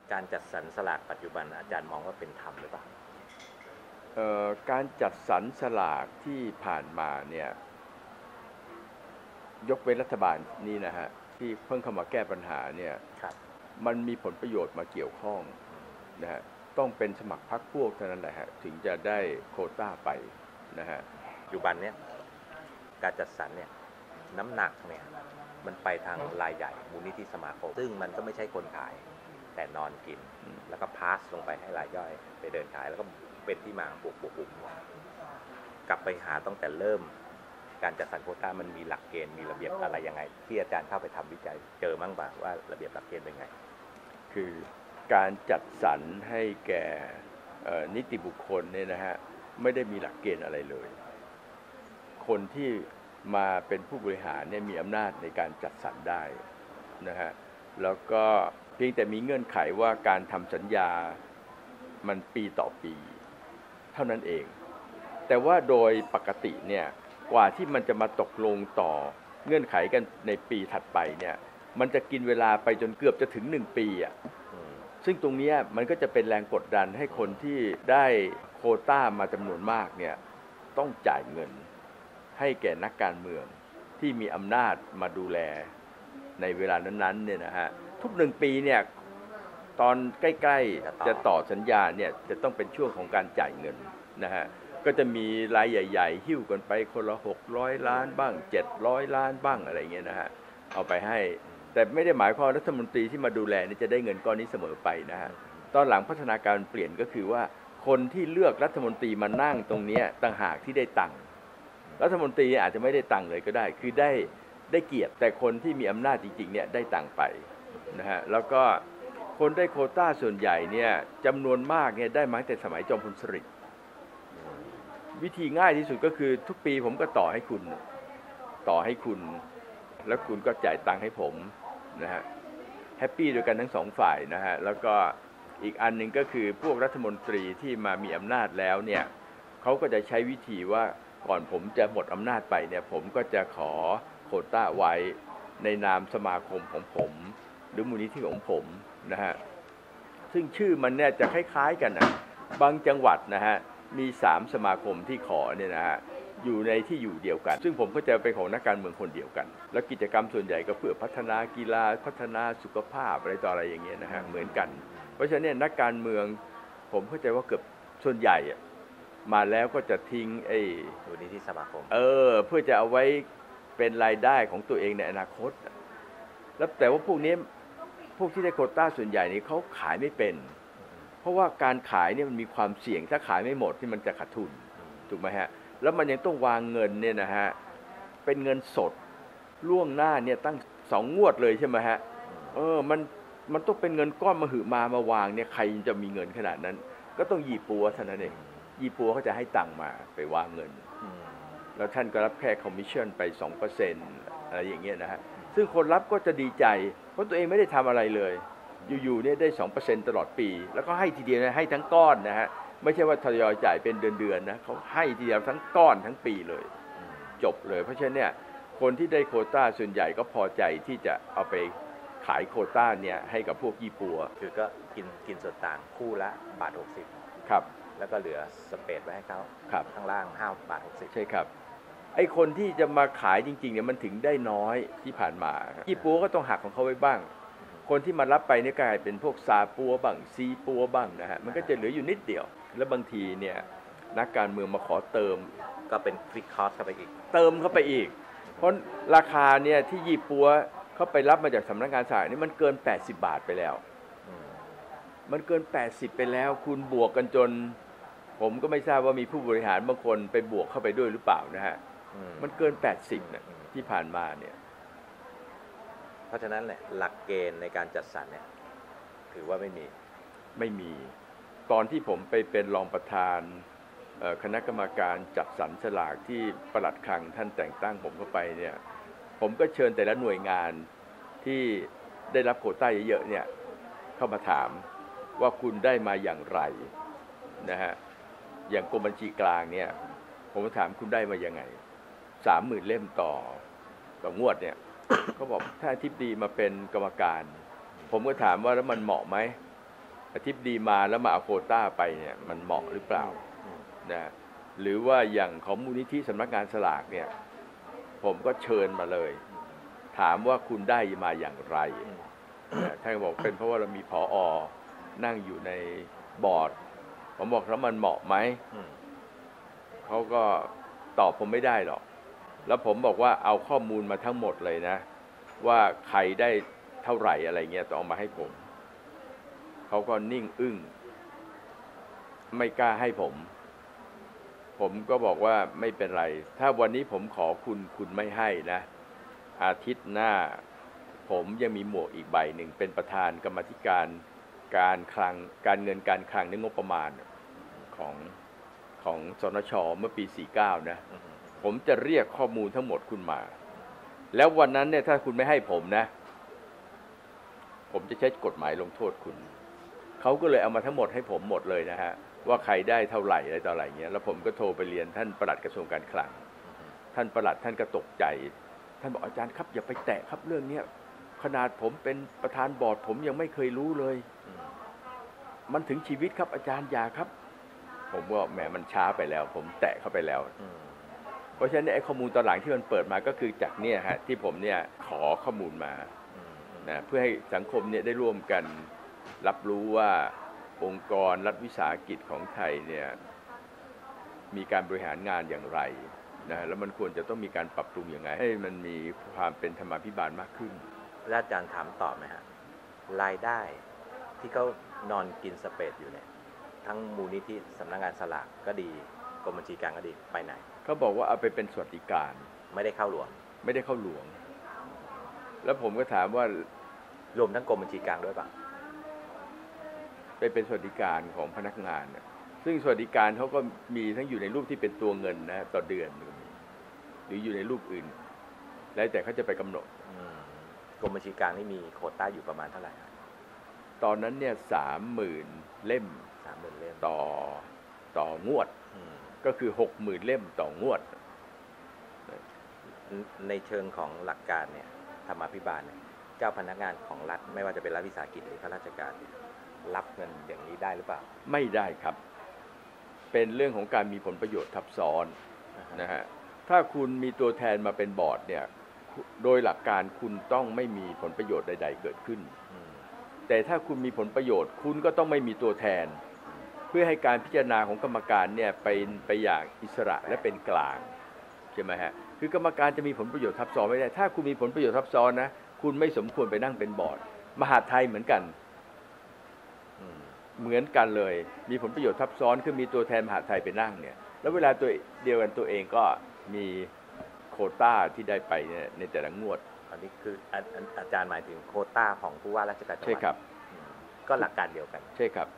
การจัดสรรสลากปัจจุบันอาจารย์มองว่าเป็นธรรมหรือเปล่าการจัดสรรสลากที่ผ่านมาเนี่ยยกเว้นรัฐบาลนี่นะฮะที่เพิ่งเข้ามาแก้ปัญหาเนี่ยมันมีผลประโยชน์มาเกี่ยวข้องนะฮะต้องเป็นสมัครพรรคพวกเท่านั้นแหละฮะถึงจะได้โควต้าไปนะฮะปัจจุบันเนี่ยการจัดสรรเนี่ยน้ำหนักเนี่ยมันไปทางรายใหญ่มูลนิธิสมาคมซึ่งมันก็ไม่ใช่คนขายแต่นอนกินแล้วก็พาสลงไปให้รายย่อยไปเดินขายแล้วก็เป็นที่มาปุกกลับไปหาตั้งแต่เริ่มการจัดสรรโควต้ามันมีหลักเกณฑ์มีระเบียบอะไรยังไงที่อาจารย์เข้าไปทำวิจัยเจอมั้งบ่าว่าระเบียบหลักเกณฑ์เป็นไงคือการจัดสรรให้แก่นิติบุคคลเนี่ยนะฮะไม่ได้มีหลักเกณฑ์อะไรเลยคนที่มาเป็นผู้บริหารเนี่ยมีอำนาจในการจัดสรรได้นะฮะแล้วก็เพียงแต่มีเงื่อนไขว่าการทำสัญญามันปีต่อปีเท่านั้นเองแต่ว่าโดยปกติเนี่ยกว่าที่มันจะมาตกลงต่อเงื่อนไขกันในปีถัดไปเนี่ยมันจะกินเวลาไปจนเกือบจะถึง1 ปีอ่ะซึ่งตรงนี้มันก็จะเป็นแรงกดดันให้คนที่ได้โควต้ามาจำนวนมากเนี่ยต้องจ่ายเงินให้แก่นักการเมืองที่มีอำนาจมาดูแลในเวลานั้นๆเนี่ยนะฮะทุก1 ปีเนี่ยตอนใกล้ๆจะต่อสัญญาเนี่ยจะต้องเป็นช่วงของการจ่ายเงินนะฮะก็จะมีรายใหญ่ๆหิ้วกันไปคนละ600 ล้านบ้าง700 ล้านบ้างอะไรเงี้ยนะฮะเอาไปให้แต่ไม่ได้หมายความรัฐมนตรีที่มาดูแลนี่จะได้เงินก้อนนี้เสมอไปนะฮะตอนหลังพัฒนาการเปลี่ยนก็คือว่าคนที่เลือกรัฐมนตรีมานั่งตรงนี้ต่างหากที่ได้ตังค์รัฐมนตรีอาจจะไม่ได้ตังค์เลยก็ได้คือได้เกียรติแต่คนที่มีอำนาจจริงๆเนี่ยได้ตังค์ไปนะฮะแล้วก็คนได้โควต้าส่วนใหญ่เนี่ยจำนวนมากเนี่ยได้มาตั้งแต่สมัยจอมพลสฤษดิ์วิธีง่ายที่สุดก็คือทุกปีผมก็ต่อให้คุณแล้วคุณก็จ่ายตังค์ให้ผมนะฮะแฮปปี้ด้วยกันทั้ง2 ฝ่ายนะฮะแล้วก็อีกอันหนึ่งก็คือพวกรัฐมนตรีที่มามีอำนาจแล้วเนี่ยเขาก็จะใช้วิธีว่าก่อนผมจะหมดอำนาจไปเนี่ยผมก็จะขอโควต้าไว้ในนามสมาคมของผมหรือมูลนิธิของผมนะฮะซึ่งชื่อมันเนี่ยจะคล้ายๆกันนะบางจังหวัดนะฮะมี3 สมาคมที่ขอเนี่ยนะฮะอยู่ในที่อยู่เดียวกันซึ่งผมก็จะเป็นของนักการเมืองคนเดียวกันแล้วกิจกรรมส่วนใหญ่ก็เพื่อพัฒนากีฬาพัฒนาสุขภาพอะไรต่ออะไรอย่างเงี้ยนะฮะเหมือนกันเพราะฉะนั้นนักการเมืองผมเข้าใจว่าเกือบส่วนใหญ่มาแล้วก็จะทิ้งมูลนิธิสมาคมเพื่อจะเอาไว้เป็นรายได้ของตัวเองในอนาคตแล้วแต่ว่าพวกที่ได้โควต้าส่วนใหญ่นี่เขาขายไม่เป็นเพราะว่าการขายเนี่ยมันมีความเสี่ยงถ้าขายไม่หมดที่มันจะขาดทุนถูกไหมฮะแล้วมันยังต้องวางเงินเนี่ยนะฮะเป็นเงินสดล่วงหน้าเนี่ยตั้ง2 งวดเลยใช่ไหมฮะมันต้องเป็นเงินก้อนมหึมาวางเนี่ยใครจะมีเงินขนาดนั้นก็ต้องยี่ปัวเท่านั้นเองยี่ปัวเขาจะให้ตังค์มาไปวางเงินแล้วท่านก็รับแค่คอมมิชชั่นไป 2% อะไรอย่างเงี้ยนะฮะซึ่งคนรับก็จะดีใจเพราะตัวเองไม่ได้ทำอะไรเลยอยู่ๆเนี่ยได้ 2% ตลอดปีแล้วก็ให้ทีเดียวให้ทั้งก้อนนะฮะไม่ใช่ว่าทยอยจ่ายเป็นเดือนๆนะเขาให้ทีเดียวทั้งก้อนทั้งปีเลยจบเลยเพราะฉะนั้นเนี่ยคนที่ได้โควต้าส่วนใหญ่ก็พอใจที่จะเอาไปขายโควต้าเนี่ยให้กับพวกยี่ปัวคือก็กินส่วนต่างคู่ละ1.60 ครับแล้วก็เหลือสเปซไว้ให้เขาข้างล่าง5.60 ใช่ครับไอ้คนที่จะมาขายจริงๆเนี่ยมันถึงได้น้อยที่ผ่านมายี่ปัวก็ต้องหักของเขาไว้บ้างคนที่มารับไปเนี่ยกลายเป็นพวกซาปัวบ้างซีปัวบ้างนะฮะมันก็จะเหลืออยู่นิดเดียวแล้วบางทีเนี่ยนักการเมืองมาขอเติมก็เป็นฟิกคอสเข้าไปอีกเติมเข้าไปอีกเพราะราคาเนี่ยที่ยี่ปัวเขาไปรับมาจากสำนักงานสลากนี่มันเกิน80 บาทไปแล้วมันเกิน80ไปแล้วคุณบวกกันจนผมก็ไม่ทราบว่ามีผู้บริหารบางคนไปบวกเข้าไปด้วยหรือเปล่านะฮะมันเกิน80นะที่ผ่านมาเนี่ยเพราะฉะนั้นแหละหลักเกณฑ์ในการจัดสรรเนี่ยถือว่าไม่มีตอนที่ผมไปเป็นรองประธานคณะกรรมการจัดสรรสลากที่ปลัดคลังท่านแต่งตั้งผมเข้าไปเนี่ยผมก็เชิญแต่ละหน่วยงานที่ได้รับโควต้าเยอะๆเนี่ยเข้ามาถามว่าคุณได้มาอย่างไรนะฮะอย่างกรมบัญชีกลางเนี่ยผมถามคุณได้มายังไง 30,000 เล่มต่องวดเนี่ยเขาบอกถ้าอธิบดีมาเป็นกรรมการผมก็ถามว่าแล้วมันเหมาะไหมอธิบดีมาแล้วมาเอาโควต้าไปเนี่ยมันเหมาะหรือเปล่าอืมนะหรือว่าอย่างของมูลนิธิสำนักงานสลากเนี่ยผมก็เชิญมาเลย ถามว่าคุณได้มาอย่างไรอืมนะท่านก็บอกเป็นเพราะว่าเรามีผอ.นั่งอยู่ในบอร์ดผมบอกแล้วมันเหมาะไหมอืมเขาก็ตอบผมไม่ได้หรอกแล้วผมบอกว่าเอาข้อมูลมาทั้งหมดเลยนะว่าใครได้เท่าไหร่อะไรเงี้ยต้องเอามาให้ผมเขาก็นิ่งอึ้งไม่กล้าให้ผมก็บอกว่าไม่เป็นไรถ้าวันนี้ผมขอคุณไม่ให้นะอาทิตย์หน้าผมยังมีหมวกอีกใบหนึ่งเป็นประธานกรรมาธิการการเงินการคลังในงบประมาณของสนช.เมื่อปี 49 นะผมจะเรียกข้อมูลทั้งหมดคุณมาแล้ววันนั้นเนี่ยถ้าคุณไม่ให้ผมนะผมจะใช้กฎหมายลงโทษคุณเขาก็เลยเอามาทั้งหมดให้ผมหมดเลยนะฮะว่าใครได้เท่าไหร่อะไรต่ออะไรเงี้ยแล้วผมก็โทรไปเรียนท่านปลัดกระทรวงการคลังท่านปลัดท่านก็ตกใจท่านบอกอาจารย์ครับอย่าไปแตะครับเรื่องนี้ขนาดผมเป็นประธานบอร์ดผมยังไม่เคยรู้เลยมันถึงชีวิตครับอาจารย์อย่าครับผมว่าแหมมันช้าไปแล้วผมแตะเข้าไปแล้วเพราะฉะนั้นไอ้ข้อมูลตอนหลังที่มันเปิดมาก็คือจากเนี่ยฮะที่ผมเนี่ยขอข้อมูลมานะเพื่อให้สังคมเนี่ยได้ร่วมกันรับรู้ว่าองค์กรรัฐวิสาหกิจของไทยเนี่ยมีการบริหารงานอย่างไรนะแล้วมันควรจะต้องมีการปรับปรุงอย่างไรให้มันมีความเป็นธรรมาภิบาลมากขึ้นแล้วอาจารย์ถามตอบไหมฮะรายได้ที่เขานอนกินสเปซอยู่เนี่ยทั้งมูลนิธิสำนักงานสลากก็ดีกรมบัญชีกลางก็ดีไปไหนเขาบอกว่าเอาไปเป็นสวัสดิการไม่ได้เข้าหลวงไม่ได้เข้าหลวงแล้วผมก็ถามว่ารวมทั้งกรมบัญชีกลางด้วยป่ะไปเป็นสวัสดิการของพนักงานซึ่งสวัสดิการเขาก็มีทั้งอยู่ในรูปที่เป็นตัวเงินนะต่อเดือนหรืออยู่ในรูปอื่นแล้วแต่เขาจะไปกำหนดกรมบัญชีกลางนี่มีโควต้าอยู่ประมาณเท่าไหร่ตอนนั้นเนี่ย30,000 เล่มต่องวดก็คือ60,000 เล่มต่องวดในเชิงของหลักการเนี่ยธรรมาภิบาลเนี่ยเจ้าพนักงานของรัฐไม่ว่าจะเป็นรัฐวิสาหกิจหรือข้าราชการรับเงินอย่างนี้ได้หรือเปล่าไม่ได้ครับเป็นเรื่องของการมีผลประโยชน์ทับซ้อนนะฮะถ้าคุณมีตัวแทนมาเป็นบอร์ดเนี่ยโดยหลักการคุณต้องไม่มีผลประโยชน์ใดๆเกิดขึ้นแต่ถ้าคุณมีผลประโยชน์คุณก็ต้องไม่มีตัวแทนเพื่อให้การพิจารณาของกรรมการเนี่ยไปอย่างอิสระและเป็นกลางใช่ไหมฮะคือกรรมการจะมีผลประโยชน์ทับซ้อนไม่ได้ถ้าคุณมีผลประโยชน์ทับซ้อนนะคุณไม่สมควรไปนั่งเป็นบอร์ดมหาดไทยเหมือนกันเหมือนกันเลยมีผลประโยชน์ทับซ้อนคือมีตัวแทนมหาดไทยไปนั่งเนี่ยแล้วเวลาตัวเดียวกันตัวเองก็มีโควต้าที่ได้ไปในแต่ละงวดอันนี้คืออาจารย์หมายถึงโควต้าของผู้ว่าราชการจังหวัดใช่ครับก็หลักการเดียวกันใช่ครับ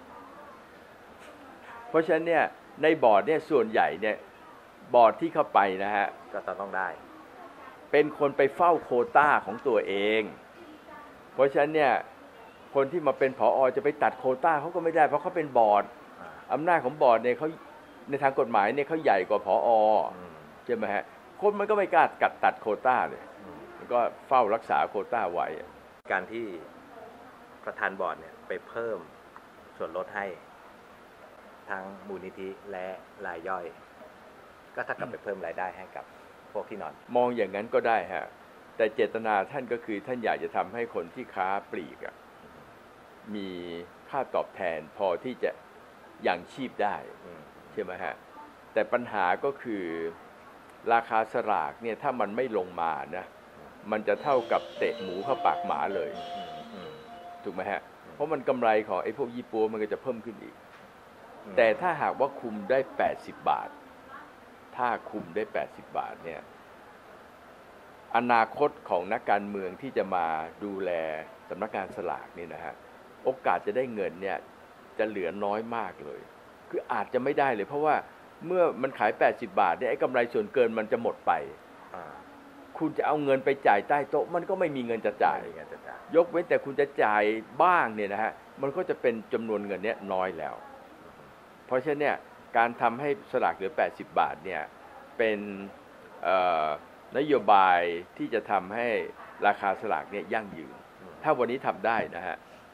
เพราะฉะนั้นเนี่ยในบอร์ดเนี่ยส่วนใหญ่เนี่ยบอร์ดที่เข้าไปนะฮะก็ต้องได้เป็นคนไปเฝ้าโควต้าของตัวเองเพราะฉะนั้นเนี่ยคนที่มาเป็นผอ.จะไปตัดโควต้าเขาก็ไม่ได้เพราะเขาเป็นบอร์ดอำนาจของบอร์ดเนี่ยเขาในทางกฎหมายเนี่ยเขาใหญ่กว่าผอ.ใช่ไหมฮะคนมันก็ไม่กล้าตัดโควต้าเลยก็เฝ้ารักษาโควต้าไว้การที่ประธานบอร์ดเนี่ยไปเพิ่มส่วนลดให้ทั้งมูลนิธิและรายย่อยก็ถ้ากับไปเพิ่มรายได้ให้กับพวกที่นอนมองอย่างนั้นก็ได้ฮะแต่เจตนาท่านก็คือท่านอยากจะทำให้คนที่ค้าปลีกมีค่าตอบแทนพอที่จะยังชีพได้ใช่ไหมฮะแต่ปัญหาก็คือราคาสลากเนี่ยถ้ามันไม่ลงมานะมันจะเท่ากับเตะหมูเข้าปากหมาเลยถูกไหมฮะเพราะมันกำไรของไอ้พวกยี่ปัวมันก็จะเพิ่มขึ้นอีกแต่ถ้าหากว่าคุมได้80 บาทถ้าคุมได้80 บาทเนี่ยอนาคตของนักการเมืองที่จะมาดูแลสำนักงานสลากนี่นะฮะโอกาสจะได้เงินเนี่ยจะเหลือน้อยมากเลยคืออาจจะไม่ได้เลยเพราะว่าเมื่อมันขาย80 บาทเนี่ยไอ้กำไรส่วนเกินมันจะหมดไปคุณจะเอาเงินไปจ่ายใต้โต๊ะมันก็ไม่มีเงินจะจ่ายยกเว้นแต่คุณจะจ่ายบ้างเนี่ยนะฮะมันก็จะเป็นจำนวนเงินเนี้ยน้อยแล้วเพราะฉะนั้นเนี่ยการทำให้สลากเหลือ80 บาทเนี่ยเป็นนโยบายที่จะทำให้ราคาสลากเนี่ยยั่งยืนถ้าวันนี้ทำได้นะฮะ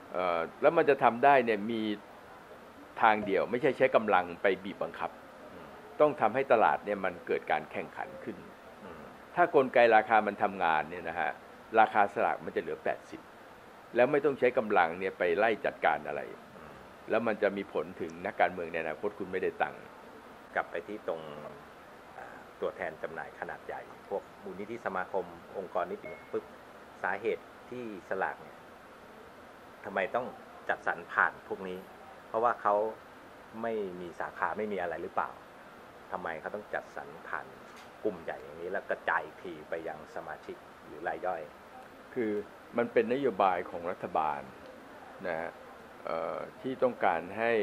แล้วมันจะทำได้เนี่ยมีทางเดียวไม่ใช่ใช้กำลังไปบีบบังคับต้องทำให้ตลาดเนี่ยมันเกิดการแข่งขันขึ้นถ้ากลไกราคามันทำงานเนี่ยนะฮะราคาสลากมันจะเหลือ80แล้วไม่ต้องใช้กำลังเนี่ยไปไล่จัดการอะไรแล้วมันจะมีผลถึงนักการเมืองในอนาคตคุณไม่ได้ตังค์กลับไปที่ตรงตัวแทนจำหน่ายขนาดใหญ่พวกมูลนิธิสมาคมองค์กรนิติปุ๊บสาเหตุที่สลากเนี่ยทำไมต้องจัดสรรผ่านพวกนี้เพราะว่าเขาไม่มีสาขาไม่มีอะไรหรือเปล่าทำไมเขาต้องจัดสรรผ่านกลุ่มใหญ่อย่างนี้แล้วกระจายทีไปยังสมาชิกหรือรายย่อยคือมันเป็นนโยบายของรัฐบาลนะฮะที่ต้องการ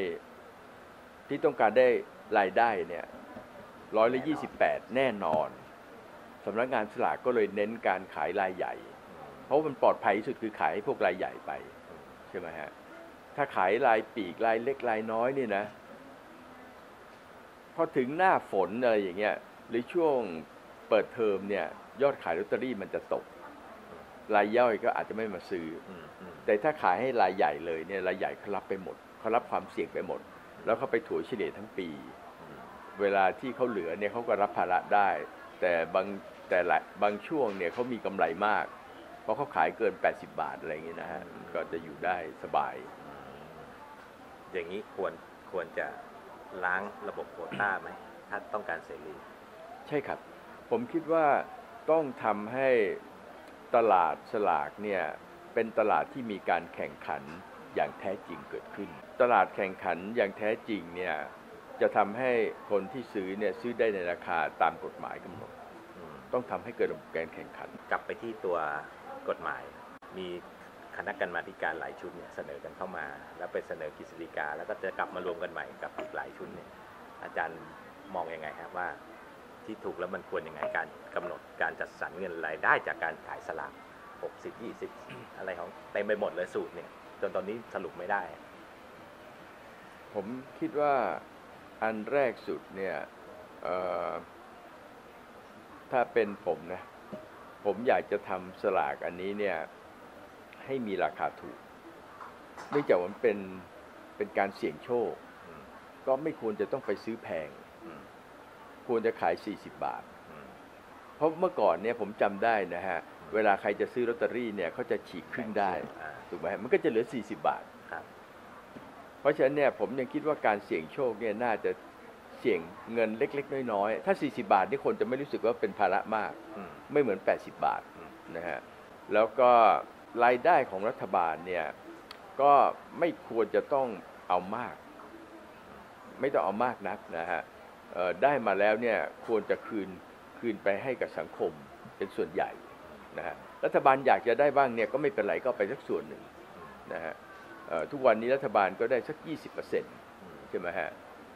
ได้รายได้เนี่ย128แน่นอนสำนักงานสลากก็เลยเน้นการขายรายใหญ่เพราะมันปลอดภัยที่สุดคือขายให้พวกรายใหญ่ไปใช่ไหมฮะถ้าขายรายปีกรายเล็กรายน้อยนี่นะพอถึงหน้าฝนอะไรอย่างเงี้ยหรือช่วงเปิดเทอมเนี่ยยอดขายลอตเตอรี่มันจะตกรายย่อยก็อาจจะไม่มาซื้อแต่ถ้าขายให้รายใหญ่เลยเนี่ยรายใหญ่เขารับไปหมดเขารับความเสี่ยงไปหมดแล้วเขาไปถัวเฉลี่ยทั้งปีเวลาที่เขาเหลือเนี่ยเขาก็รับภาระได้แต่บางช่วงเนี่ยเขามีกำไรมากเพราะเขาขายเกิน80 บาทอะไรอย่างเงี้ยนะฮะก็จะอยู่ได้สบายอย่างนี้ควรจะล้างระบบโควต้าไหมถ้าต้องการเสรีใช่ครับผมคิดว่าต้องทำให้ตลาดสลากเนี่ยเป็นตลาดที่มีการแข่งขันอย่างแท้จริงเกิดขึ้นตลาดแข่งขันอย่างแท้จริงเนี่ยจะทำให้คนที่ซื้อเนี่ยซื้อได้ในราคาตามกฎหมายกำหนดต้องทำให้เกิดการแข่งขันกลับไปที่ตัวกฎหมายมีคณะกรรมาธิการหลายชุดเนี่ยเสนอกันเข้ามาแล้วไปเสนอกฤษฎีกาแล้วก็จะกลับมารวมกันใหม่กับอีกหลายชุดเนี่ยอาจารย์มองยังไงครับว่าที่ถูกแล้วมันควรยังไงการกำหนดการจัดสรรเงินรายได้จากการขายสลาก60 20อะไรของเต็มไปหมดเลยสูตรเนี่ยจนตอนนี้สรุปไม่ได้ผมคิดว่าอันแรกสุดเนี่ยถ้าเป็นผมนะผมอยากจะทำสลากอันนี้เนี่ยให้มีราคาถูกเนื่องจากมันเป็นการเสี่ยงโชคก็ไม่ควรจะต้องไปซื้อแพงควรจะขาย40 บาทเพราะเมื่อก่อนเนี่ยผมจำได้นะฮะเวลาใครจะซื้อลอตเตอรี่เนี่ยเขาจะฉีกครึ่งได้ถูกไหมมันก็จะเหลือ40 บาทเพราะฉะนั้นเนี่ยผมยังคิดว่าการเสี่ยงโชคเนี่ยน่าจะเสี่ยงเงินเล็กๆน้อยๆถ้า40 บาทนี่คนจะไม่รู้สึกว่าเป็นภาระมากไม่เหมือน80 บาทนะฮะแล้วก็รายได้ของรัฐบาลเนี่ยก็ไม่ควรจะต้องเอามากไม่ต้องเอามากนักนะฮะได้มาแล้วเนี่ยควรจะคืนไปให้กับสังคมเป็นส่วนใหญ่นะฮะรัฐบาลอยากจะได้บ้างเนี่ยก็ไม่เป็นไรก็ไปสักส่วนหนึ่งนะฮะทุกวันนี้รัฐบาลก็ได้สัก 20% ใช่ไหมฮะ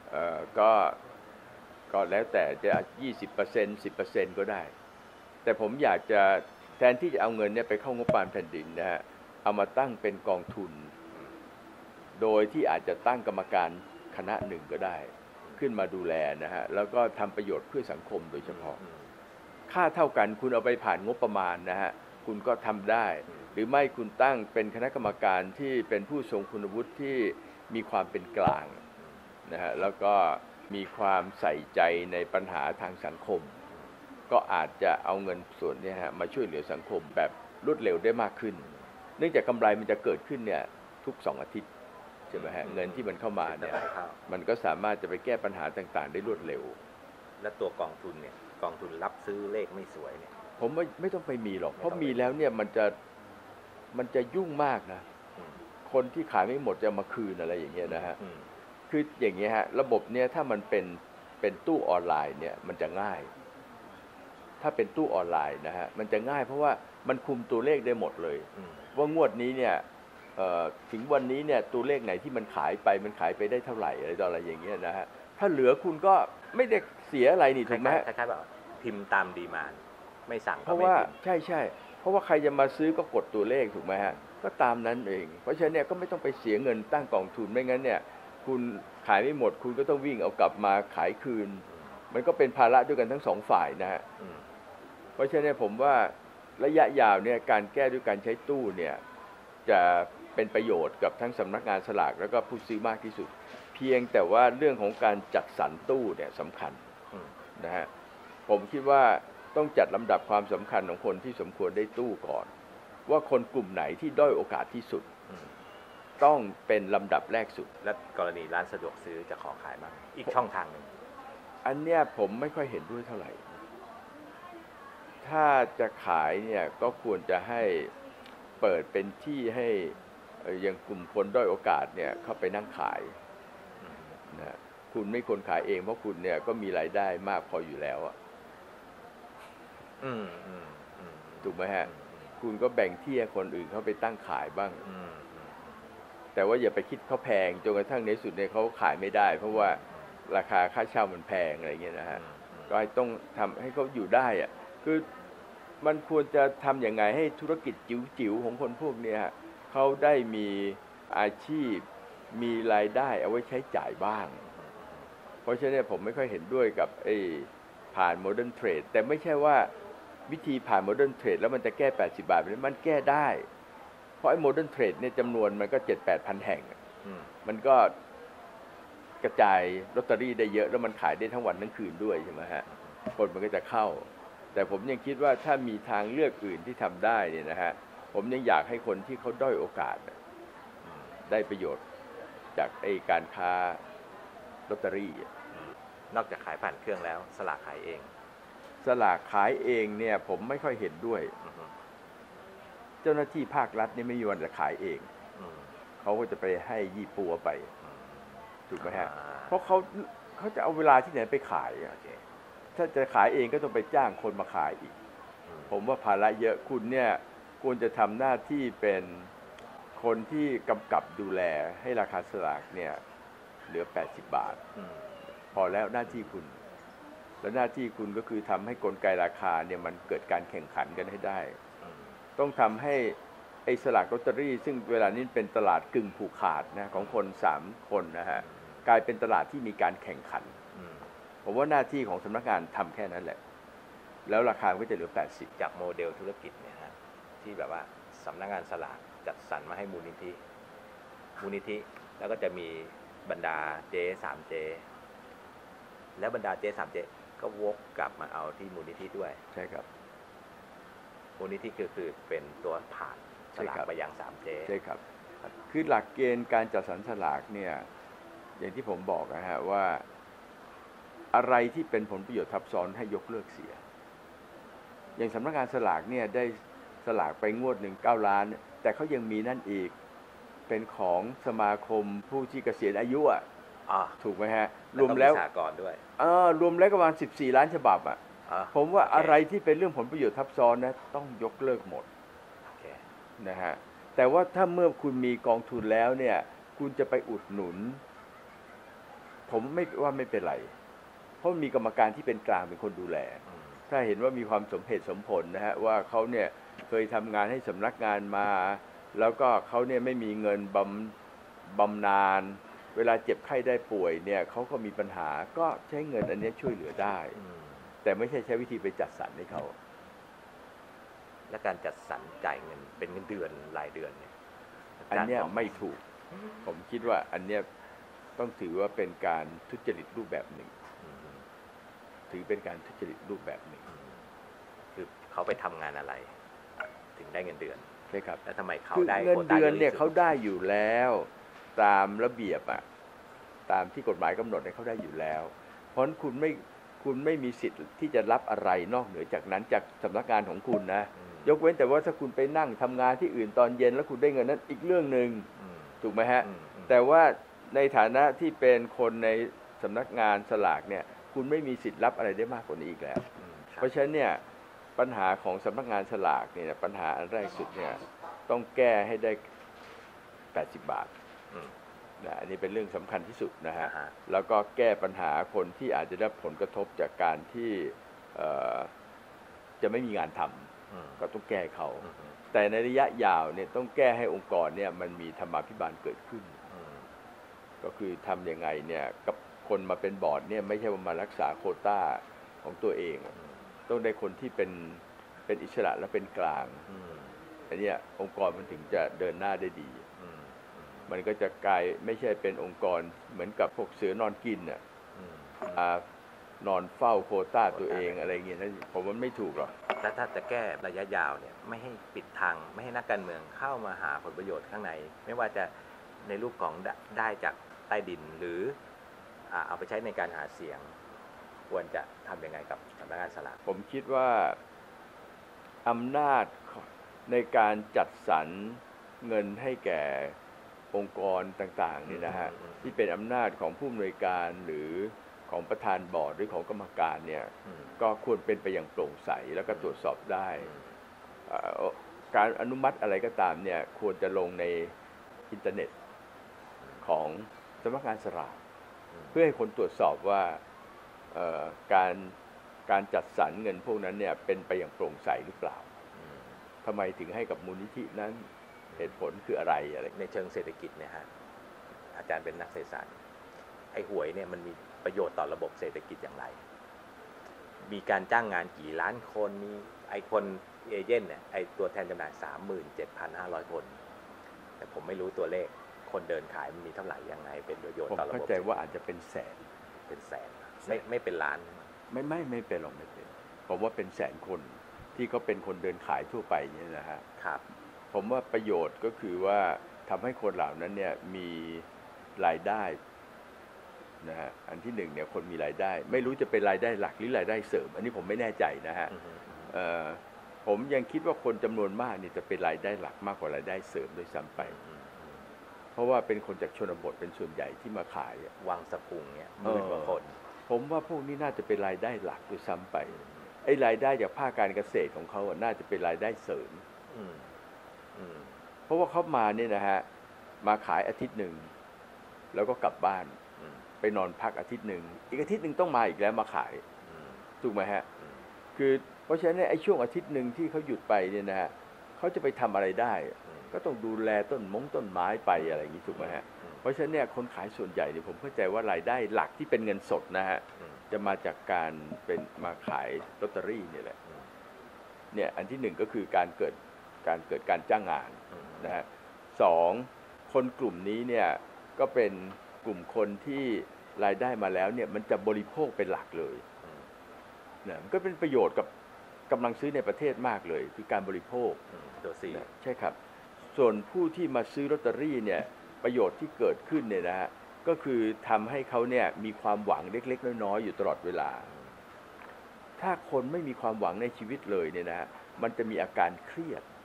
ก็แล้วแต่จะ 20% 10% ก็ได้แต่ผมอยากจะแทนที่จะเอาเงินเนี่ยไปเข้างบประมาณแผ่นดินนะฮะเอามาตั้งเป็นกองทุนโดยที่อาจจะตั้งกรรมการคณะหนึ่งก็ได้ขึ้นมาดูแลนะฮะแล้วก็ทำประโยชน์เพื่อสังคมโดยเฉพาะค่าเท่ากันคุณเอาไปผ่านงบประมาณนะฮะคุณก็ทำได้หรือไม่คุณตั้งเป็นคณะกรรมการที่เป็นผู้ทรงคุณวุฒิที่มีความเป็นกลางนะฮะแล้วก็มีความใส่ใจในปัญหาทางสังคมก็อาจจะเอาเงินส่วนนี้ฮะมาช่วยเหลือสังคมแบบรวดเร็วได้มากขึ้นเนื่องจากกำไรมันจะเกิดขึ้นเนี่ยทุก2 อาทิตย์ใช่ไหมฮะเงินที่มันเข้ามาเนี่ยมันก็สามารถจะไปแก้ปัญหาต่างๆได้รวดเร็วและตัวกองทุนเนี่ยกองทุนรับซื้อเลขไม่สวยเนี่ยผมไม่ต้องไปมีหรอกเพราะมีแล้วเนี่ยมันจะยุ่งมากนะคนที่ขายไม่หมดจะมาคืนอะไรอย่างเงี้ยนะฮะคืออย่างเงี้ยฮะระบบเนี่ยถ้ามันเป็นตู้ออนไลน์เนี่ยมันจะง่ายถ้าเป็นตู้ออนไลน์นะฮะมันจะง่ายเพราะว่ามันคุมตัวเลขได้หมดเลยว่างวดนี้เนี่ยถึงวันนี้เนี่ยตัวเลขไหนที่มันขายไปได้เท่าไหร่อะไรต่ออะไรอย่างเงี้ยนะฮะถ้าเหลือคุณก็ไม่ได้เสียอะไรนี่ถูกไหมคล้ายๆแบบพิมพ์ตามดีมานด์ไม่สั่งเพราะว่าใช่เพราะว่าใครจะมาซื้อก็กดตัวเลขถูกไหมฮะก็ตามนั้นเองเพราะฉะนั้นเนี่ยก็ไม่ต้องไปเสียเงินตั้งกองทุนไม่งั้นเนี่ยคุณขายไม่หมดคุณก็ต้องวิ่งเอากลับมาขายคืนมันก็เป็นภาระด้วยกันทั้ง2 ฝ่ายนะฮะเพราะฉะนั้นผมว่าระยะยาวเนี่ยการแก้ด้วยการใช้ตู้เนี่ยจะเป็นประโยชน์กับทั้งสำนักงานสลากแล้วก็ผู้ซื้อมากที่สุด เพียงแต่ว่าเรื่องของการจัดสรรตู้เนี่ยสำคัญนะฮะผมคิดว่าต้องจัดลำดับความสำคัญของคนที่สมควรได้ตู้ก่อนว่าคนกลุ่มไหนที่ด้อยโอกาสที่สุดต้องเป็นลำดับแรกสุดและกรณีร้านสะดวกซื้อจะขอขายบ้างอีกช่องทางหนึ่งอันเนี้ยผมไม่ค่อยเห็นด้วยเท่าไหร่ถ้าจะขายเนี่ยก็ควรจะให้เปิดเป็นที่ให้อย่างกลุ่มคนด้อยโอกาสเนี่ยเข้าไปนั่งขายนะคุณไม่ควรขายเองเพราะคุณเนี่ยก็มีรายได้มากพออยู่แล้วอ่ะถูกไหมฮะคุณก็แบ่งที่ให้คนอื่นเขาไปตั้งขายบ้างแต่ว่าอย่าไปคิดเขาแพงจนกระทั่งในสุดเนี่ยเขาขายไม่ได้เพราะว่าราคาค่าเช่ามันแพงอะไรเงี้ยนะฮะก็ต้องทำให้เขาอยู่ได้อ่ะคือมันควรจะทำอย่างไงให้ธุรกิจจิ๋วๆของคนพวกนี้เขาได้มีอาชีพมีรายได้เอาไว้ใช้จ่ายบ้างเพราะฉะนั้นผมไม่ค่อยเห็นด้วยกับผ่านโมเดิร์นเทรดแต่ไม่ใช่ว่าวิธีผ่านโมเดิร์นเทรดแล้วมันจะแก้80 บาทมันแก้ได้เพราะไอ้โมเดิร์นเทรดเนี่ยจำนวนมันก็ 7-8 พันแห่งมันก็กระจายลอตเตอรี่ได้เยอะแล้วมันขายได้ทั้งวันทั้งคืนด้วยใช่ไหมฮะคนมันก็จะเข้าแต่ผมยังคิดว่าถ้ามีทางเลือกอื่นที่ทำได้เนี่ยนะฮะผมยังอยากให้คนที่เขาด้อยโอกาสได้ประโยชน์จากการค้าลอตเตอรี่นอกจากขายผ่านเครื่องแล้วสลากขายเองสลากขายเองเนี่ยผมไม่ค่อยเห็นด้วยเจ้าหน้าที่ภาครัฐนี่ไม่มีวันจะขายเองเขาก็จะไปให้ยี่ปัวไปถูกไหมฮะเพราะเขาจะเอาเวลาที่ไหนไปขายถ้าจะขายเองก็ต้องไปจ้างคนมาขายอีกผมว่าภาระเยอะคุณเนี่ยควรจะทำหน้าที่เป็นคนที่กำกับดูแลให้ราคาสลากเนี่ยเหลือ80 บาทพอแล้วหน้าที่คุณและหน้าที่คุณก็คือทำให้กลไกราคาเนี่ยมันเกิดการแข่งขันกันให้ได้ต้องทำให้สลากลอตเตอรี่ซึ่งเวลานี้เป็นตลาดกึ่งผูกขาดนะของคน3 คนนะฮะกลายเป็นตลาดที่มีการแข่งขันผมว่าหน้าที่ของสำนักงานทำแค่นั้นแหละแล้วราคาก็จะเหลือ80 จากโมเดลธุรกิจเนี่ยฮะที่แบบว่าสำนักงานสลากจัดสรรมาให้มูลนิธิแล้วก็จะมีบรรดาเจ๊3 เจ๊แล้วบรรดาเจ๊3 เจ๊ก็วกกลับมาเอาที่มูลนิธิด้วยใช่ครับมูลนิธิคือเป็นตัวผ่านสลากไปยัง3 เจ๊ใช่ครับคือหลักเกณฑ์การจัดสรรสลากเนี่ยอย่างที่ผมบอกนะฮะว่าอะไรที่เป็นผลประโยชน์ทับซ้อนให้ยกเลิกเสียอย่างสำนักงานสลากเนี่ยได้สลากไปงวด9 ล้านแต่เขายังมีนั่นอีกเป็นของสมาคมผู้ที่เกษียณอายุถูกไหมฮะรวมแล้วก่อนด้วยรวมแล้วประมาณ14 ล้านฉบับผมว่าอะไรที่เป็นเรื่องผลประโยชน์ทับซ้อนนะต้องยกเลิกหมดนะฮะแต่ว่าถ้าเมื่อคุณมีกองทุนแล้วเนี่ยคุณจะไปอุดหนุนผมไม่ว่าไม่เป็นไรเพราะมีกรรมการที่เป็นกลางเป็นคนดูแลถ้าเห็นว่ามีความสมเหตุสมผลนะฮะว่าเขาเนี่ยเคยทำงานให้สำนักงานมาแล้วก็เขาเนี่ยไม่มีเงินบำนาญเวลาเจ็บไข้ได้ป่วยเนี่ยเขาก็มีปัญหาก็ใช้เงินอันนี้ช่วยเหลือได้แต่ไม่ใช่ใช้วิธีไปจัดสรรให้เขาและการจัดสรรจ่ายเงินเป็นเงินเดือนรายเดือนเนี่ยอันนี้ไม่ถูกผมคิดว่าอันนี้ต้องถือว่าเป็นการทุจริตรูปแบบหนึ่งถือเป็นการทุจริตรูปแบบหนึ่งคือเขาไปทำงานอะไรถึงได้เงินเดือนใช่ครับแล้วทำไมเขาได้เงินเดือนเนี่ยเขาได้อยู่แล้วตามระเบียบตามที่กฎหมายกำหนดเนี่ยเขาได้อยู่แล้วเพราะฉะนั้นคุณไม่มีสิทธิ์ที่จะรับอะไรนอกเหนือจากนั้นจากสำนักงานของคุณนะยกเว้นแต่ว่าถ้าคุณไปนั่งทำงานที่อื่นตอนเย็นแล้วคุณได้เงินนั้นอีกเรื่องนึงถูกไหมฮะแต่ว่าในฐานะที่เป็นคนในสำนักงานสลากเนี่ยคุณไม่มีสิทธิ์รับอะไรได้มากกว่านี้อีกแล้วเพราะฉะนั้นเนี่ยปัญหาของสำนักงานสลากเนี่ยปัญหาอันแรกสุดเนี่ยต้องแก้ให้ได้80 บาทอันนี้เป็นเรื่องสำคัญที่สุดนะฮะแล้วก็แก้ปัญหาคนที่อาจจะได้ผลกระทบจากการที่จะไม่มีงานทำก็ต้องแก้เขาแต่ในระยะยาวเนี่ยต้องแก้ให้องค์กรเนี่ยมันมีธรรมาภิบาลเกิดขึ้นก็คือทำยังไงเนี่ยกับคนมาเป็นบอร์ดเนี่ยไม่ใช่ว่ามารักษาโควต้าของตัวเองต้องได้คนที่เป็นอิสระและเป็นกลางอันเนี้ยองค์กรมันถึงจะเดินหน้าได้ดีอืมมันก็จะกลายไม่ใช่เป็นองค์กรเหมือนกับพวกเสือนอนกินน่ะอืมนอนเฝ้าโควต้าตัวเองอะไรเงี้ยนะผมว่าไม่ถูกหรอกแล้วถ้าจะแก้ระยะยาวเนี่ยไม่ให้ปิดทางไม่ให้นักการเมืองเข้ามาหาผลประโยชน์ข้างใน ไม่ว่าจะในรูปของได้จากใต้ดินหรือเอาไปใช้ในการหาเสียง ควรจะทำยังไงกับสำนักงานสลากผมคิดว่าอำนาจในการจัดสรรเงินให้แก่องค์กรต่างๆนี่นะฮะที่เป็นอำนาจของผู้อำนวยการหรือของประธานบอร์ดหรือของกรรมการเนี่ยก็ควรเป็นไปอย่างโปร่งใสแล้วก็ตรวจสอบได้การอนุมัติอะไรก็ตามเนี่ยควรจะลงในอินเทอร์เน็ตของสำนักงานสลากเพื่อให้คนตรวจสอบว่าการจัดสรรเงินพวกนั้นเนี่ยเป็นไปอย่างโปร่งใสหรือเปล่าทำไมถึงให้กับมูลนิธินั้นเหตุผลคืออะไรในเชิงเศรษฐกิจเนี่ยฮะอาจารย์เป็นนักเศรษฐศาสตร์ไอ้หวยเนี่ยมันมีประโยชน์ต่อระบบเศรษฐกิจอย่างไรมีการจ้างงานกี่ล้านคนมีไอ้คนเอเจนต์เนี่ยไอ้ตัวแทนจำหน่าย 37,500 คนแต่ผมไม่รู้ตัวเลขคนเดินขายมันมีเท่าไหร่ยังไงเป็นประโยชน์ต่อระบบผมเข้าใจว่าอาจจะเป็นแสนไม่เป็นล้านไม่เป็นหรอกไม่เป็นผมว่าเป็นแสนคนที่เขาเป็นคนเดินขายทั่วไปเนี่ยนะฮะครับผมว่าประโยชน์ก็คือว่าทำให้คนเหล่านั้นเนี่ยมีรายได้นะฮะอันที่หนึ่งเนี่ยคนมีรายได้ไม่รู้จะเป็นรายได้หลักหรือรายได้เสริมอันนี้ผมไม่แน่ใจนะฮะผมยังคิดว่าคนจำนวนมากนี่จะเป็นรายได้หลักมากกว่ารายได้เสริมด้วยซ้ำไปเพราะว่าเป็นคนจากชนบทเป็นส่วนใหญ่ที่มาขายวังสะพุงเนี่ยหมื่นกว่าคนผมว่าพวกนี้น่าจะเป็นรายได้หลักด้วยซ้ำไปไอ้รายได้จากภาคการเกษตรของเขาน่าจะเป็นรายได้เสริมเพราะว่าเขามาเนี่ยนะฮะมาขายอาทิตย์หนึ่งแล้วก็กลับบ้านไปนอนพักอาทิตย์หนึ่งอีกอาทิตย์หนึ่งต้องมาอีกแล้วมาขายถูกไหมฮะคือเพราะฉะนั้นไอ้ช่วงอาทิตย์หนึ่งที่เขาหยุดไปเนี่ยนะฮะเขาจะไปทำอะไรได้ก็ต้องดูแลต้นไม้ไปอะไรอย่างนี้ถูกไหมฮะเพราะฉะนั้นเนี่ยคนขายส่วนใหญ่เนี่ยผมเข้าใจว่ารายได้หลักที่เป็นเงินสดนะฮะจะมาจากการเป็นมาขายลอตเตอรี่นี่แหละเนี่ยอันที่หนึ่งก็คือการเกิดการจ้างงานนะฮะสองคนกลุ่มนี้เนี่ยก็เป็นกลุ่มคนที่รายได้มาแล้วเนี่ยมันจะบริโภคเป็นหลักเลยนะมันก็เป็นประโยชน์กับกำลังซื้อในประเทศมากเลยคือการบริโภคตัวสี่ใช่ครับส่วนผู้ที่มาซื้อลอตเตอรี่เนี่ยประโยชน์ที่เกิดขึ้นเนี่ยนะฮะก็คือทำให้เขาเนี่ยมีความหวังเล็กๆน้อยๆอยู่ตลอดเวลาถ้าคนไม่มีความหวังในชีวิตเลยเนี่ยนะฮะมันจะมีอาการเครียด